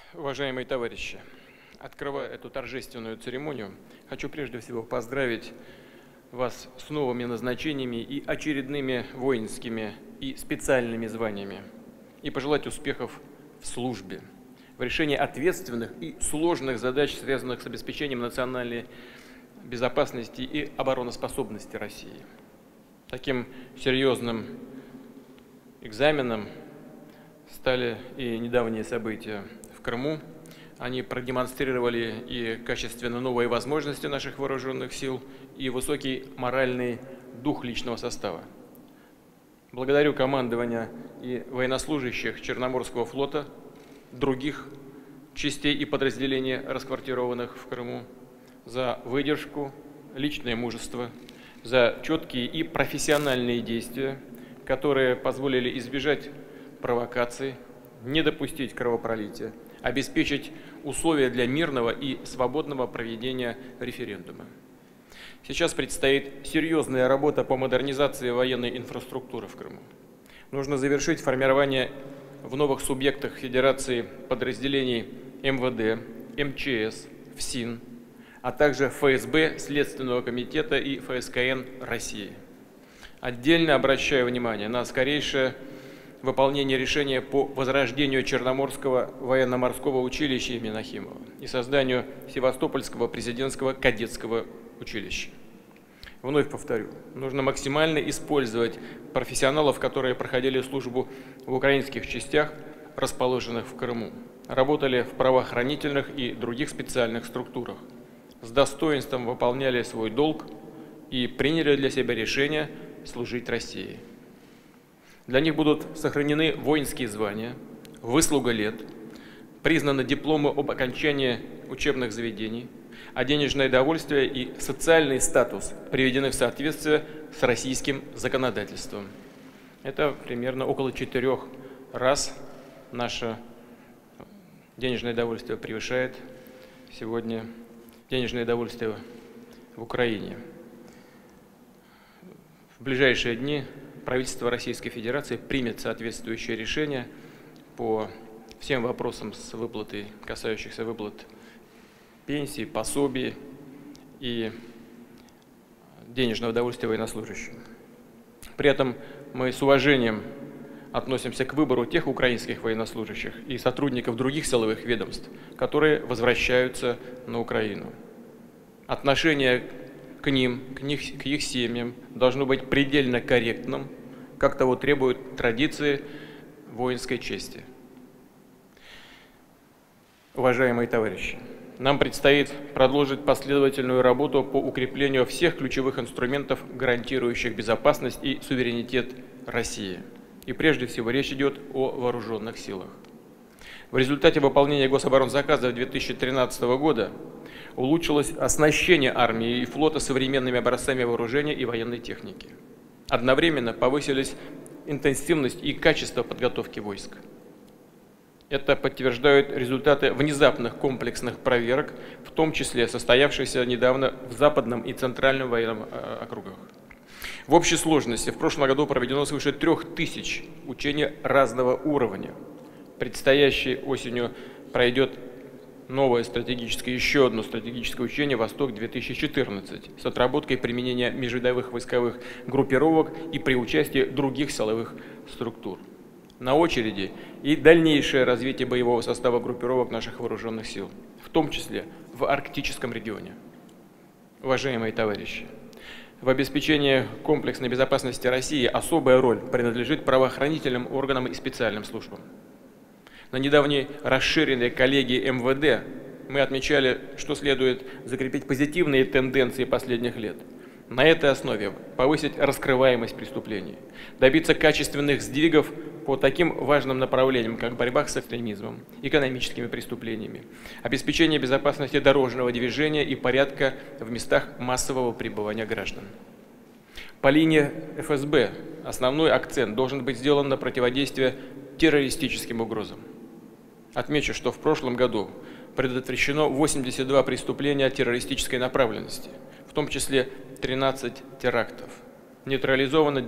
Уважаемые товарищи, открывая эту торжественную церемонию, хочу прежде всего поздравить вас с новыми назначениями и очередными воинскими и специальными званиями и пожелать успехов в службе, в решении ответственных и сложных задач, связанных с обеспечением национальной безопасности и обороноспособности России. Таким серьезным экзаменом стали и недавние события в Крыму. Они продемонстрировали и качественно новые возможности наших вооруженных сил, и высокий моральный дух личного состава. Благодарю командование и военнослужащих Черноморского флота, других частей и подразделений, расквартированных в Крыму, за выдержку, личное мужество, за четкие и профессиональные действия, которые позволили избежать провокаций, не допустить кровопролития, обеспечить условия для мирного и свободного проведения референдума. Сейчас предстоит серьезная работа по модернизации военной инфраструктуры в Крыму. Нужно завершить формирование в новых субъектах Федерации подразделений МВД, МЧС, ФСИН, а также ФСБ, Следственного комитета и ФСКН России. Отдельно обращаю внимание на скорейшее выполнение решения по возрождению Черноморского военно-морского училища имени Нахимова и созданию Севастопольского президентского кадетского училища. Вновь повторю, нужно максимально использовать профессионалов, которые проходили службу в украинских частях, расположенных в Крыму, работали в правоохранительных и других специальных структурах, с достоинством выполняли свой долг и приняли для себя решение служить России. Для них будут сохранены воинские звания, выслуга лет, признаны дипломы об окончании учебных заведений, а денежное довольствие и социальный статус приведены в соответствие с российским законодательством. Это примерно около 4 раз наше денежное довольствие превышает сегодня денежное довольствие в Украине. В ближайшие дни правительство Российской Федерации примет соответствующее решение по всем вопросам с выплатой, касающихся выплат пенсий, пособий и денежного довольствия военнослужащим. При этом мы с уважением относимся к выбору тех украинских военнослужащих и сотрудников других силовых ведомств, которые возвращаются на Украину. Отношение к ним, к их семьям должно быть предельно корректным, как того требуют традиции воинской чести. Уважаемые товарищи, нам предстоит продолжить последовательную работу по укреплению всех ключевых инструментов, гарантирующих безопасность и суверенитет России. И прежде всего речь идет о вооруженных силах. В результате выполнения гособоронзаказа 2013 года улучшилось оснащение армии и флота современными образцами вооружения и военной техники. Одновременно повысились интенсивность и качество подготовки войск. Это подтверждают результаты внезапных комплексных проверок, в том числе состоявшихся недавно в Западном и Центральном военном округах. В общей сложности в прошлом году проведено свыше 3000 учений разного уровня. Предстоящей осенью пройдет новое стратегическое, еще одно стратегическое учение «Восток-2014» с отработкой применения межвидовых войсковых группировок и при участии других силовых структур. На очереди и дальнейшее развитие боевого состава группировок наших вооруженных сил, в том числе в арктическом регионе. Уважаемые товарищи, в обеспечении комплексной безопасности России особая роль принадлежит правоохранительным органам и специальным службам. На недавней расширенной коллегии МВД мы отмечали, что следует закрепить позитивные тенденции последних лет. На этой основе повысить раскрываемость преступлений, добиться качественных сдвигов по таким важным направлениям, как борьба с экстремизмом, экономическими преступлениями, обеспечение безопасности дорожного движения и порядка в местах массового пребывания граждан. По линии ФСБ основной акцент должен быть сделан на противодействие террористическим угрозам. Отмечу, что в прошлом году предотвращено 82 преступления террористической направленности, в том числе 13 терактов. Нейтрализовано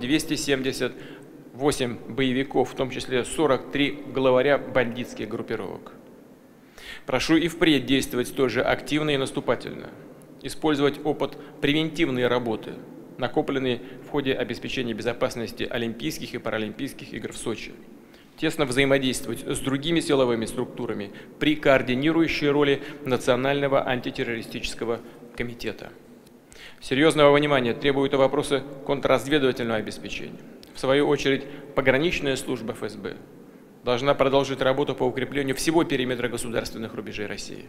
278 боевиков, в том числе 43 главаря бандитских группировок. Прошу и впредь действовать столь же активно и наступательно, использовать опыт превентивной работы, накопленный в ходе обеспечения безопасности Олимпийских и Паралимпийских игр в Сочи, тесно взаимодействовать с другими силовыми структурами при координирующей роли Национального антитеррористического комитета. Серьезного внимания требуют и вопросы контрразведывательного обеспечения. В свою очередь, пограничная служба ФСБ должна продолжить работу по укреплению всего периметра государственных рубежей России.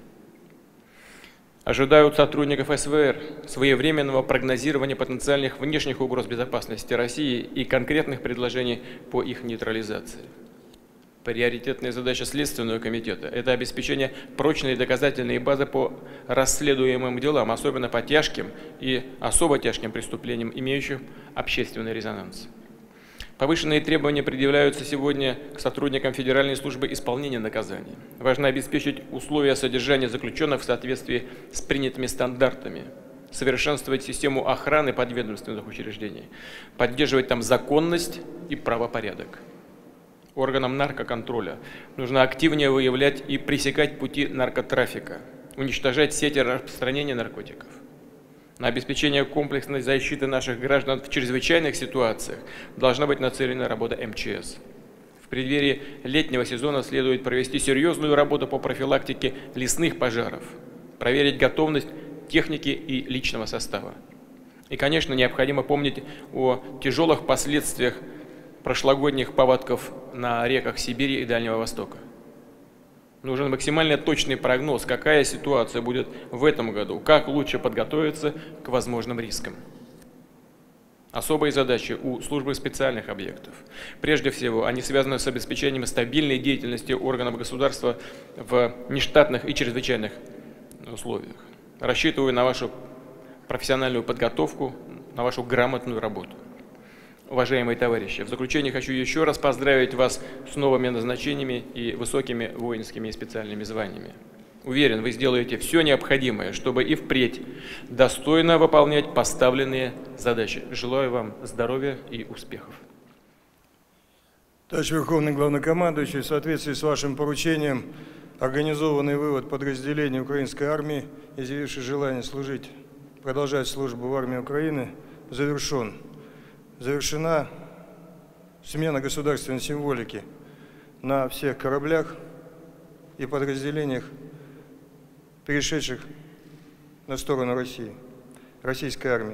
Ожидают сотрудников СВР своевременного прогнозирования потенциальных внешних угроз безопасности России и конкретных предложений по их нейтрализации. Приоритетная задача Следственного комитета – это обеспечение прочной доказательной базы по расследуемым делам, особенно по тяжким и особо тяжким преступлениям, имеющим общественный резонанс. Повышенные требования предъявляются сегодня к сотрудникам Федеральной службы исполнения наказаний. Важно обеспечить условия содержания заключенных в соответствии с принятыми стандартами, совершенствовать систему охраны подведомственных учреждений, поддерживать там законность и правопорядок. Органам наркоконтроля нужно активнее выявлять и пресекать пути наркотрафика, уничтожать сети распространения наркотиков. На обеспечение комплексной защиты наших граждан в чрезвычайных ситуациях должна быть нацелена работа МЧС. В преддверии летнего сезона следует провести серьезную работу по профилактике лесных пожаров, проверить готовность техники и личного состава. И, конечно, необходимо помнить о тяжелых последствиях прошлогодних паводков на реках Сибири и Дальнего Востока. Нужен максимально точный прогноз, какая ситуация будет в этом году, как лучше подготовиться к возможным рискам. Особые задачи у службы специальных объектов. Прежде всего, они связаны с обеспечением стабильной деятельности органов государства в нештатных и чрезвычайных условиях. Рассчитываю на вашу профессиональную подготовку, на вашу грамотную работу. Уважаемые товарищи, в заключение хочу еще раз поздравить вас с новыми назначениями и высокими воинскими и специальными званиями. Уверен, вы сделаете все необходимое, чтобы и впредь достойно выполнять поставленные задачи. Желаю вам здоровья и успехов. Товарищ Верховный Главнокомандующий, в соответствии с вашим поручением, организованный вывод подразделений украинской армии, изъявивших желание служить, продолжать службу в армии Украины, завершен. Завершена смена государственной символики на всех кораблях и подразделениях, перешедших на сторону России, российской армии.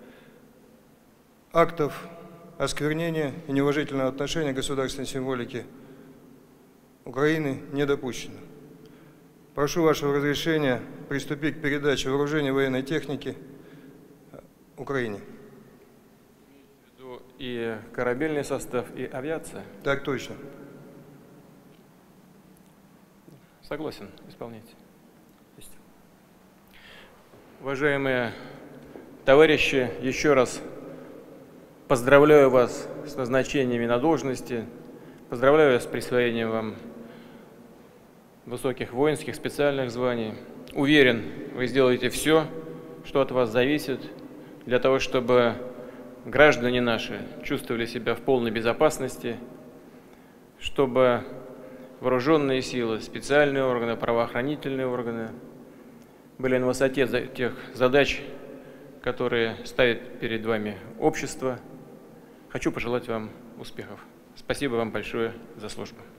Актов осквернения и неуважительного отношения к государственной символике Украины не допущено. Прошу вашего разрешения приступить к передаче вооружений и военной техники Украине. И корабельный состав, и авиация? Так точно. Согласен, исполняйте. Уважаемые товарищи, еще раз поздравляю вас с назначениями на должности, поздравляю с присвоением вам высоких воинских специальных званий. Уверен, вы сделаете все, что от вас зависит, для того, чтобы граждане наши чувствовали себя в полной безопасности, чтобы вооруженные силы, специальные органы, правоохранительные органы были на высоте тех задач, которые ставит перед вами общество. Хочу пожелать вам успехов. Спасибо вам большое за службу.